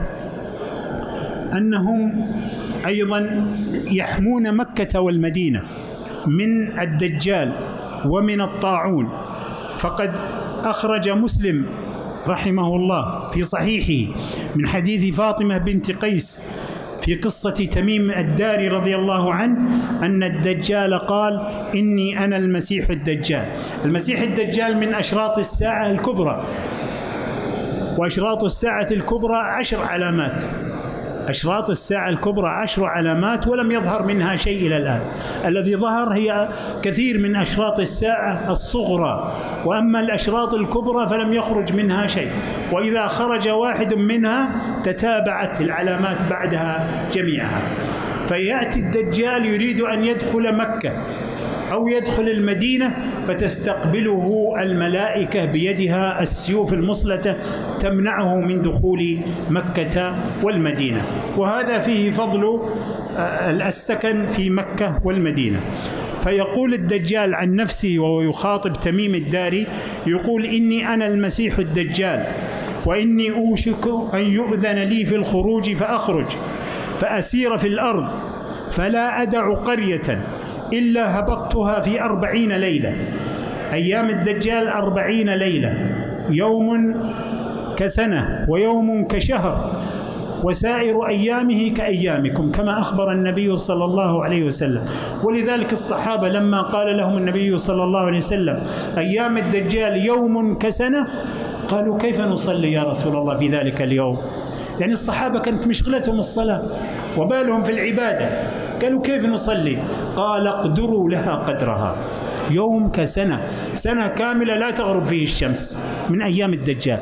أنهم أيضا يحمون مكة والمدينة من الدجال ومن الطاعون. فقد أخرج مسلم رحمه الله في صحيحه من حديث فاطمة بنت قيس في قصة تميم الداري رضي الله عنه أن الدجال قال: إني أنا المسيح الدجال. المسيح الدجال من أشراط الساعة الكبرى، وأشراط الساعة الكبرى عشر علامات. أشراط الساعة الكبرى عشر علامات ولم يظهر منها شيء إلى الآن. الذي ظهر هي كثير من أشراط الساعة الصغرى، وأما الأشراط الكبرى فلم يخرج منها شيء، وإذا خرج واحد منها تتابعت العلامات بعدها جميعها. فيأتي الدجال يريد أن يدخل مكة أو يدخل المدينة، فتستقبله الملائكة بيدها السيوف المصلتة تمنعه من دخول مكة والمدينة. وهذا فيه فضل السكن في مكة والمدينة. فيقول الدجال عن نفسه وهو يخاطب تميم الداري، يقول: إني أنا المسيح الدجال، وإني أوشك أن يؤذن لي في الخروج فأخرج فأسير في الأرض، فلا أدع قرية إلا هبطتها في أربعين ليلة. أيام الدجال أربعين ليلة، يوم كسنة ويوم كشهر، وسائر أيامه كأيامكم، كما أخبر النبي صلى الله عليه وسلم. ولذلك الصحابة لما قال لهم النبي صلى الله عليه وسلم: أيام الدجال يوم كسنة، قالوا: كيف نصلي يا رسول الله في ذلك اليوم؟ يعني الصحابة كانت مشغلتهم الصلاة وبالهم في العبادة، قالوا: كيف نصلي؟ قال: اقدروا لها قدرها. يوم كسنة، سنة كاملة لا تغرب فيه الشمس من أيام الدجال.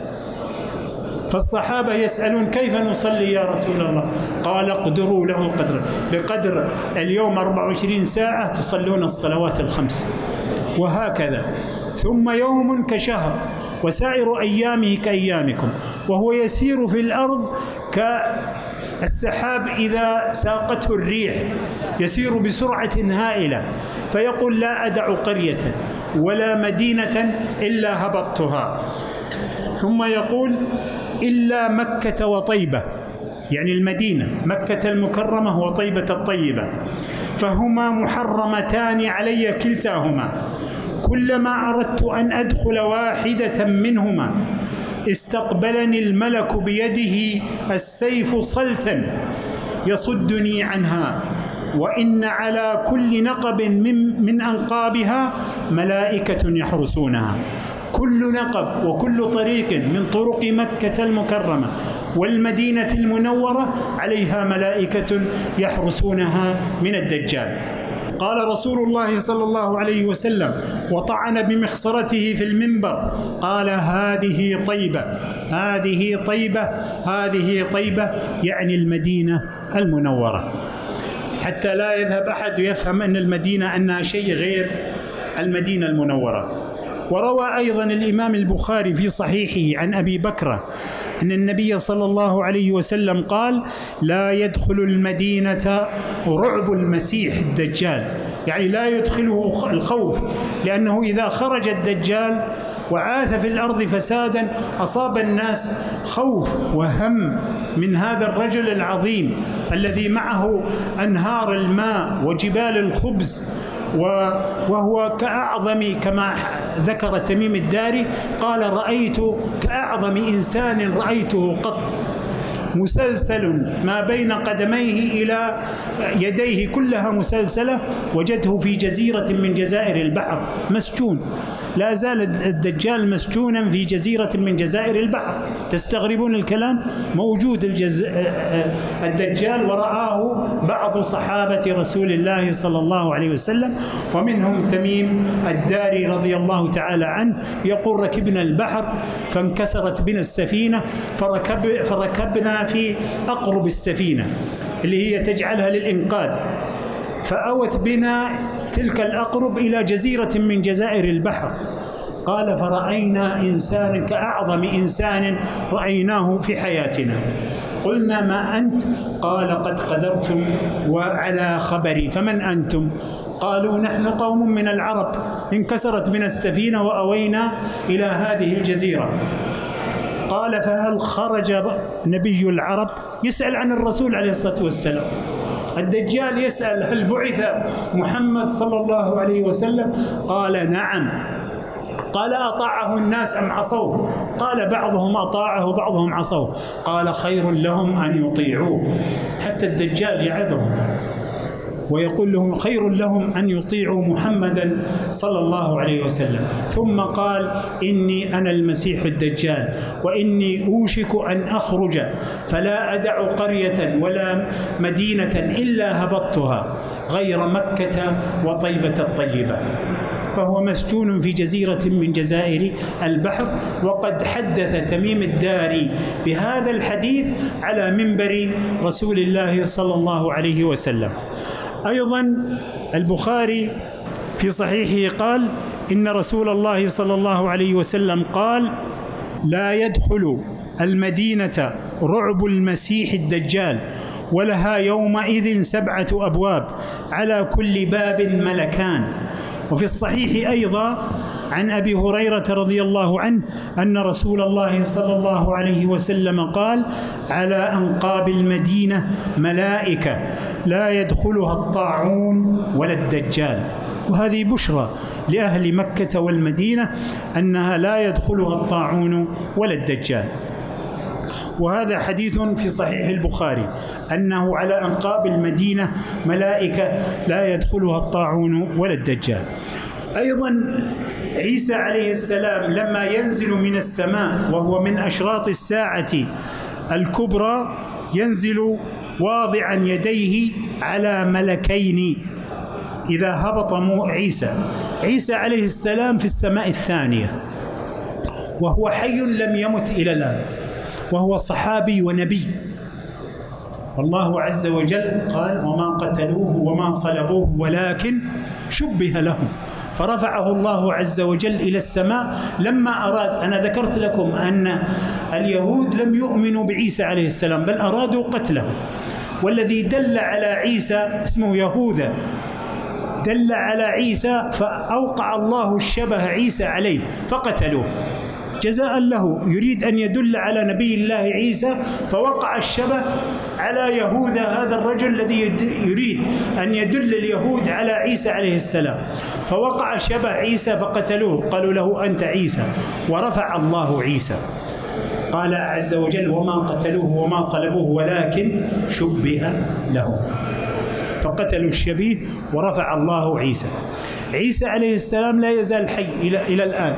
فالصحابة يسألون: كيف نصلي يا رسول الله؟ قال: اقدروا له قدر، بقدر اليوم أربع وعشرين ساعة تصلون الصلوات الخمس، وهكذا. ثم يوم كشهر، وسائر أيامه كأيامكم، وهو يسير في الأرض كالسحاب إذا ساقته الريح، يسير بسرعة هائلة. فيقول: لا أدع قرية ولا مدينة إلا هبطتها. ثم يقول: إلا مكة وطيبة، يعني المدينة، مكة المكرمة وطيبة الطيبة، فهما محرمتان علي كلتاهما، كلما أردت أن أدخل واحدة منهما استقبلني الملك بيده السيف صلتا يصدني عنها، وإن على كل نقب من, من أنقابها ملائكة يحرسونها. كل نقب وكل طريق من طرق مكة المكرمة والمدينة المنورة عليها ملائكة يحرسونها من الدجال. قال رسول الله صلى الله عليه وسلم وطعن بمخصرته في المنبر قال: هذه طيبة، هذه طيبة، هذه طيبة، يعني المدينة المنورة، حتى لا يذهب أحد يفهم أن المدينة أنها شيء غير المدينة المنورة. وروى أيضا الإمام البخاري في صحيحه عن أبي بكر أن النبي صلى الله عليه وسلم قال: لا يدخل المدينة رعب المسيح الدجال، يعني لا يدخله الخوف، لأنه إذا خرج الدجال وعاث في الأرض فسادا أصاب الناس خوف وهم من هذا الرجل العظيم الذي معه أنهار الماء وجبال الخبز، وهو كأعظم، كما ذكر تميم الداري قال: رأيت كأعظم إنسان رأيته قط، مسلسل ما بين قدميه إلى يديه كلها مسلسلة، وجده في جزيرة من جزائر البحر مسجون، لا زال الدجال مسجونا في جزيرة من جزائر البحر. تستغربون الكلام؟ موجود الجز... الدجال، ورآه بعض صحابة رسول الله صلى الله عليه وسلم، ومنهم تميم الداري رضي الله تعالى عنه يقول: ركبنا البحر فانكسرت بنا السفينة فركب فركبنا في أقرب السفينة اللي هي تجعلها للإنقاذ، فأوت بنا تلك الأقرب إلى جزيرة من جزائر البحر. قال: فرأينا إنسانا كأعظم إنسان رأيناه في حياتنا. قلنا: ما أنت؟ قال: قد قدرتم وعلى خبري. فمن أنتم؟ قالوا: نحن قوم من العرب انكسرت بنا السفينة وأوينا إلى هذه الجزيرة. قال: فهل خرج نبي العرب؟ يسأل عن الرسول عليه الصلاة والسلام. الدجال يسأل: هل بعث محمد صلى الله عليه وسلم؟ قال: نعم. قال: أطاعه الناس أم عصوه؟ قال: بعضهم أطاعه وبعضهم عصوه. قال: خير لهم أن يطيعوه. حتى الدجال يعظهم ويقول لهم: خير لهم أن يطيعوا محمدا صلى الله عليه وسلم. ثم قال: إني أنا المسيح الدجال، وإني أوشك أن أخرج فلا أدع قرية ولا مدينة إلا هبطتها غير مكة وطيبة الطيبة. فهو مسجون في جزيرة من جزائر البحر. وقد حدث تميم الداري بهذا الحديث على منبر رسول الله صلى الله عليه وسلم. أيضا البخاري في صحيحه قال: إن رسول الله صلى الله عليه وسلم قال: لا يدخل المدينة رعب المسيح الدجال، ولها يومئذ سبعة أبواب على كل باب ملكان. وفي الصحيح أيضا عن أبي هريرة رضي الله عنه أن رسول الله صلى الله عليه وسلم قال: على أنقاب المدينة ملائكة لا يدخلها الطاعون ولا الدجال. وهذه بشرى لأهل مكة والمدينة أنها لا يدخلها الطاعون ولا الدجال. وهذا حديث في صحيح البخاري أنه على أنقاب المدينة ملائكة لا يدخلها الطاعون ولا الدجال. أيضا عيسى عليه السلام لما ينزل من السماء وهو من أشراط الساعة الكبرى ينزل واضعا يديه على ملكين. إذا هبط عيسى عيسى عليه السلام في السماء الثانية وهو حي لم يمت إلى الآن، وهو صحابي ونبي. والله عز وجل قال: وما قتلوه وما صلبوه ولكن شبه لهم. فرفعه الله عز وجل إلى السماء لما أراد. أنا ذكرت لكم أن اليهود لم يؤمنوا بعيسى عليه السلام بل أرادوا قتله، والذي دل على عيسى اسمه يهوذا، دل على عيسى فأوقع الله الشبه عيسى عليه فقتلوه جزاء له. يريد أن يدل على نبي الله عيسى فوقع الشبه على يهوذا، هذا الرجل الذي يريد أن يدل اليهود على عيسى عليه السلام، فوقع شبه عيسى فقتلوه، قالوا له أنت عيسى. ورفع الله عيسى، قال عز وجل: وما قتلوه وما صلبوه ولكن شبه له. فقتلوا الشبيه ورفع الله عيسى. عيسى عليه السلام لا يزال حي إلى, إلى الآن،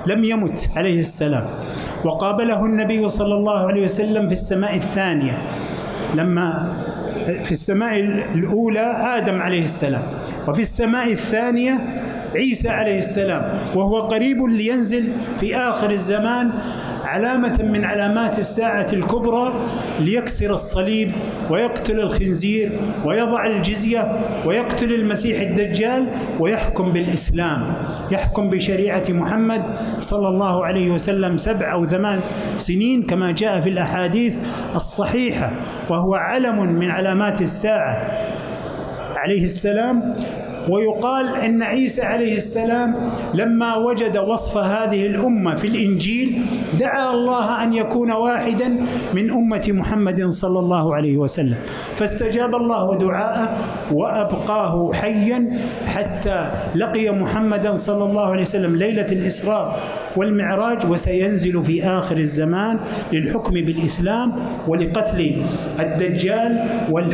لم يمت عليه السلام، وقابله النبي صلى الله عليه وسلم في السماء الثانية، لما في السماء الأولى آدم عليه السلام، وفي السماء الثانية عيسى عليه السلام، وهو قريب لينزل في آخر الزمان علامة من علامات الساعة الكبرى، ليكسر الصليب ويقتل الخنزير ويضع الجزية ويقتل المسيح الدجال ويحكم بالإسلام، يحكم بشريعة محمد صلى الله عليه وسلم سبع أو ثمان سنين كما جاء في الأحاديث الصحيحة، وهو علم من علامات الساعة عليه السلام. ويقال أن عيسى عليه السلام لما وجد وصف هذه الأمة في الإنجيل دعا الله أن يكون واحدا من أمة محمد صلى الله عليه وسلم، فاستجاب الله دعاءه وأبقاه حيا حتى لقي محمدا صلى الله عليه وسلم ليلة الإسراء والمعراج، وسينزل في آخر الزمان للحكم بالإسلام ولقتل الدجال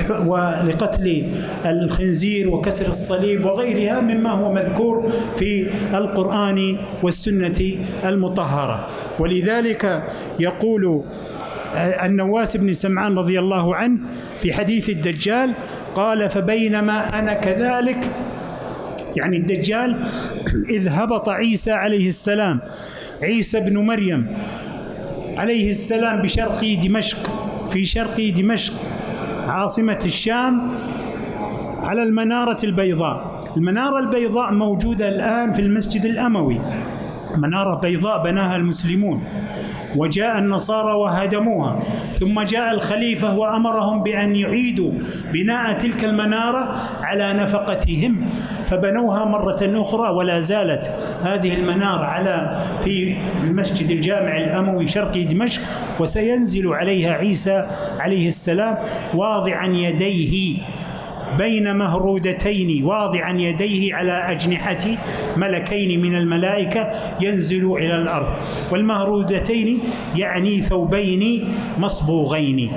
ولقتل الخنزير وكسر الصليب وغيرها مما هو مذكور في القرآن والسنة المطهرة. ولذلك يقول النواس بن سمعان رضي الله عنه في حديث الدجال قال: فبينما أنا كذلك، يعني الدجال، إذ هبط عيسى عليه السلام، عيسى بن مريم عليه السلام بشرق دمشق، في شرق دمشق عاصمة الشام، على المنارة البيضاء. المنارة البيضاء موجودة الآن في المسجد الأموي، منارة بيضاء بناها المسلمون، وجاء النصارى وهدموها، ثم جاء الخليفة وأمرهم بأن يعيدوا بناء تلك المنارة على نفقتهم، فبنوها مرة أخرى، ولا زالت هذه المنارة على في المسجد الجامع الأموي شرقي دمشق، وسينزل عليها عيسى عليه السلام واضعا يديه بين مهرودتين، واضعا يديه على أجنحة ملكين من الملائكة ينزل إلى الأرض، والمهرودتين يعني ثوبين مصبوغين،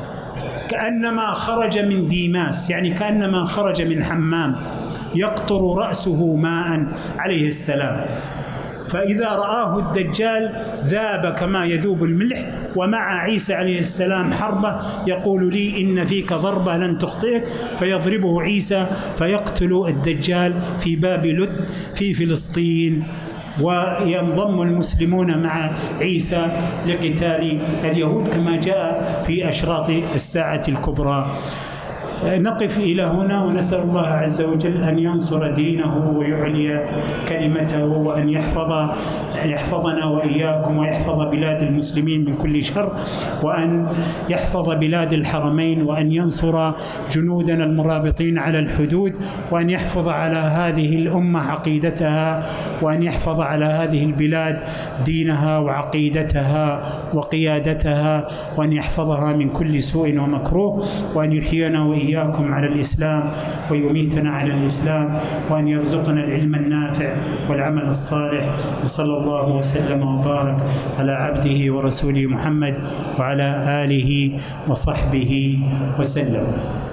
كأنما خرج من ديماس، يعني كأنما خرج من حمام، يقطر رأسه ماء عليه السلام. فإذا رآه الدجال ذاب كما يذوب الملح، ومع عيسى عليه السلام حربة، يقول لي إن فيك ضربة لن تخطئك، فيضربه عيسى فيقتل الدجال في باب لد في فلسطين، وينضم المسلمون مع عيسى لقتال اليهود كما جاء في أشراط الساعة الكبرى. نقف إلى هنا، ونسأل الله عز وجل أن ينصر دينه ويعلي كلمته، وأن يحفظ يحفظنا وإياكم، ويحفظ بلاد المسلمين من كل شر، وأن يحفظ بلاد الحرمين، وأن ينصر جنودنا المرابطين على الحدود، وأن يحفظ على هذه الأمة عقيدتها، وأن يحفظ على هذه البلاد دينها وعقيدتها وقيادتها، وأن يحفظها من كل سوء ومكروه، وأن يحيينا وإياكم إياكم على الإسلام ويميتنا على الإسلام، وأن يرزقنا العلم النافع والعمل الصالح. وصلى الله وسلم وبارك على عبده ورسوله محمد وعلى آله وصحبه وسلم.